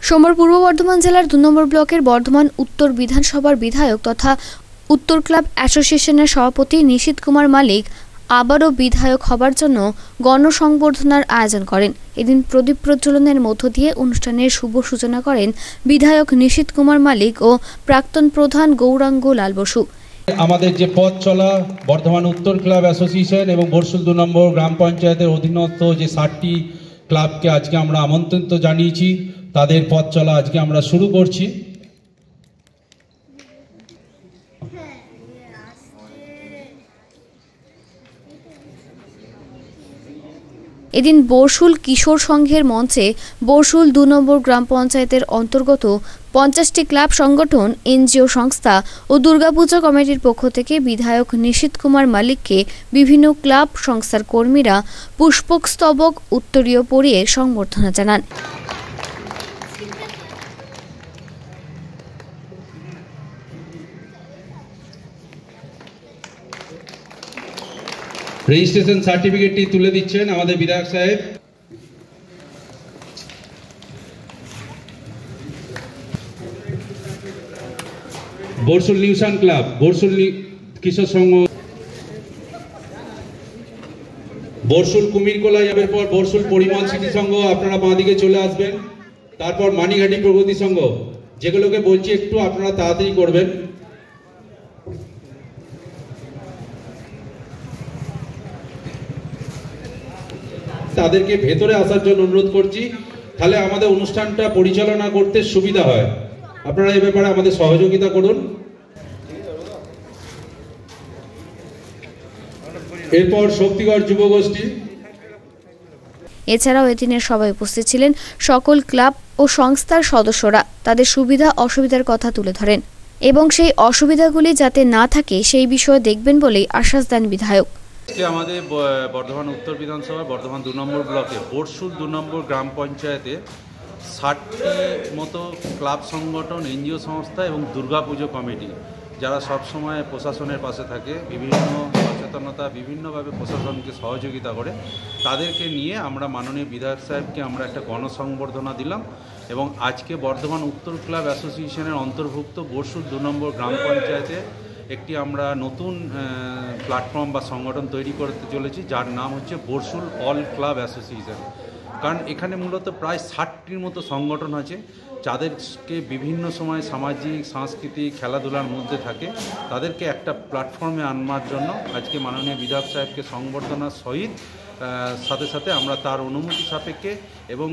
সোমবার পূর্ব বর্ধমান জেলার ২ নম্বর ব্লকের বর্ধমান উত্তর বিধানসভার বিধায়ক তথা উত্তর ক্লাব অ্যাসোসিয়েশনের সভাপতি নিশীথ কুমার মালিক আবারও বিধায়ক হবার জন্য গণসংবর্ধনার আয়োজন করেন। এদিন প্রদীপ প্রজ্বলনের মধ্য দিয়ে অনুষ্ঠানের শুভ সূচনা করেন বিধায়ক নিশীথ কুমার মালিক ও প্রাক্তন প্রধান গৌরাঙ্গ লাল বসু। আমাদের যে পথ চলা বর্ধমান উত্তর ক্লাব অ্যাসোসিয়েশন এবং বরশুল ২ নম্বর গ্রাম পঞ্চায়েতের অধীনস্থ যে ৬০টি ক্লাবকে আজকে আমরা আমন্ত্রণ জানিয়েছি, তাদের পথ চলা আজকে আমরা শুরু করছি। এদিন বরশুল কিশোর সংঘের মঞ্চে বরশুল ২ নম্বর গ্রাম পঞ্চায়েতের অন্তর্গত ৫০টি ক্লাব সংগঠন, এনজিও সংস্থা ও দুর্গাপূজা কমিটির পক্ষ থেকে বিধায়ক নিশীথ কুমার মালিককে বিভিন্ন ক্লাব সংস্থার কর্মীরা পুষ্পস্তবক উত্তরীয় পরিয়ে সংবর্ধনা জানান। রেজিস্ট্রেশন সার্টিফিকেটটি তুলে দিচ্ছেন আমাদের বিধায়ক সাহেব। বরশুল নিউসান ক্লাব, বরশুল কিশোর সংঘ, বরশুল কুমিরকোলা যাবার পর বরশুল পরিমল স্মৃতি সংঘ, আপনারা বাঁদিকে চলে আসবেন। তারপর মানিঘাটি প্রগতি সংঘ, যেগুলোকে বলছি একটু আপনারা তাড়াতাড়ি করবেন। তাদেরকে ভেতরে আসার জন্য অনুরোধ করছি, তাহলে আমাদের অনুষ্ঠানটা পরিচালনা করতে সুবিধা হয়। আপনারা এই ব্যাপারে আমাদের সহযোগিতা করুন। এরপর শক্তিগড় যুবগোষ্ঠী। এছাড়াও এদিনের সভায় উপস্থিত ছিলেন সকল ক্লাব ও সংস্থার সদস্যরা। তাদের সুবিধা অসুবিধার কথা তুলে ধরেন এবং সেই অসুবিধাগুলি যাতে না থাকে সেই বিষয়ে দেখবেন বলেই আশ্বাস দেন বিধায়ক। আমাদের বর্ধমান উত্তর বিধানসভা বর্ধমান ২ নম্বর ব্লকে বরশুল ২ নম্বর গ্রাম পঞ্চায়েতে ৬০টি মতো ক্লাব সংগঠন, এনজিও সংস্থা এবং দুর্গাপুজো কমিটি, যারা সবসময় প্রশাসনের পাশে থাকে, বিভিন্ন সচেতনতা বিভিন্নভাবে প্রশাসনকে সহযোগিতা করে, তাদেরকে নিয়ে আমরা মাননীয় বিধায়ক সাহেবকে আমরা একটা গণসংবর্ধনা দিলাম। এবং আজকে বর্ধমান উত্তর ক্লাব অ্যাসোসিয়েশনের অন্তর্ভুক্ত বরশুল ২ নম্বর গ্রাম পঞ্চায়েতে একটি আমরা নতুন প্ল্যাটফর্ম বা সংগঠন তৈরি করতে চলেছি, যার নাম হচ্ছে বরশুল অল ক্লাব অ্যাসোসিয়েশন। কারণ এখানে মূলত প্রায় ৬০টির মতো সংগঠন আছে, যাদেরকে বিভিন্ন সময় সামাজিক, সাংস্কৃতিক, খেলাধুলার মধ্যে থাকে, তাদেরকে একটা প্ল্যাটফর্মে আনবার জন্য আজকে মাননীয় বিধায়ক সাহেবকে সংবর্ধনার সহিত সাথে সাথে আমরা তার অনুমতি সাপেক্ষে এবং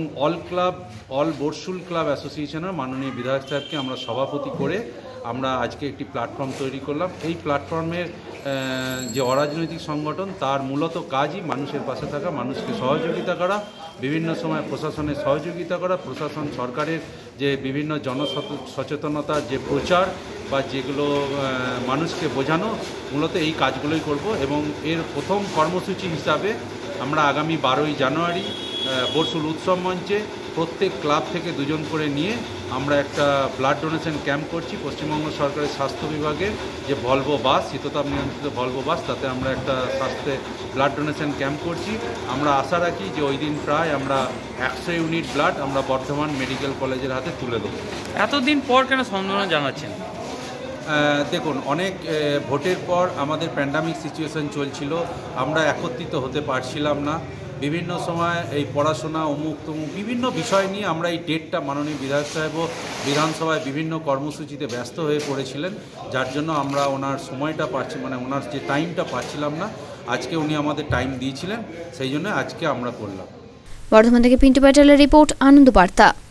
অল বরশুল ক্লাব অ্যাসোসিয়েশনের মাননীয় বিধায়ক সাহেবকে আমরা সভাপতি করে আমরা আজকে একটি প্ল্যাটফর্ম তৈরি করলাম। এই প্ল্যাটফর্মের যে অরাজনৈতিক সংগঠন, তার মূলত কাজই মানুষের পাশে থাকা, মানুষকে সহযোগিতা করা, বিভিন্ন সময় প্রশাসনের সহযোগিতা করা, প্রশাসন সরকারের যে বিভিন্ন জনসচেতনতার যে প্রচার বা যেগুলো মানুষকে বোঝানো, মূলত এই কাজগুলোই করব। এবং এর প্রথম কর্মসূচি হিসাবে আমরা আগামী 12ই জানুয়ারি বরশুল উৎসব মঞ্চে প্রত্যেক ক্লাব থেকে 2 জন করে নিয়ে আমরা একটা ব্লাড ডোনেশন ক্যাম্প করছি। পশ্চিমবঙ্গ সরকারের স্বাস্থ্য বিভাগের যে ভলভো বাস, শীততাপ নিয়ন্ত্রিত ভলভো বাস, তাতে আমরা একটা স্বাস্থ্যে ব্লাড ডোনেশন ক্যাম্প করছি। আমরা আশা রাখি যে ওই দিন প্রায় আমরা 100 ইউনিট ব্লাড আমরা বর্ধমান মেডিকেল কলেজের হাতে তুলে দেবো। এতদিন পর কেন সম্মাননা জানাচ্ছেন? দেখুন, অনেক ভোটের পর আমাদের প্যান্ডামিক সিচুয়েশন চলছিল, আমরা একত্রিত হতে পারছিলাম না। বিভিন্ন সময় এই পড়াশোনা অমুক তমুক বিভিন্ন বিষয় নিয়ে আমরা এই ডেটটা মাননীয় বিধায়ক সাহেবও বিধানসভায় বিভিন্ন কর্মসূচিতে ব্যস্ত হয়ে পড়েছিলেন, যার জন্য আমরা ওনার সময়টা পাচ্ছি, মানে ওনার যে টাইমটা পাচ্ছিলাম না। আজকে উনি আমাদের টাইম দিয়েছিলেন, সেই জন্য আজকে আমরা করলাম। বর্ধমান থেকে পিন্টু প্যাটেলের রিপোর্ট, আনন্দ বার্তা।